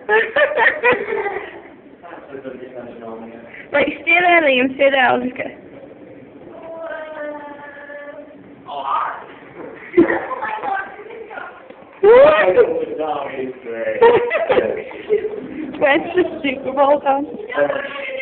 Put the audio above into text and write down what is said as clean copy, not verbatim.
Like, stay there, Liam, stay there, I'll just go. Where's the Super Bowl gone?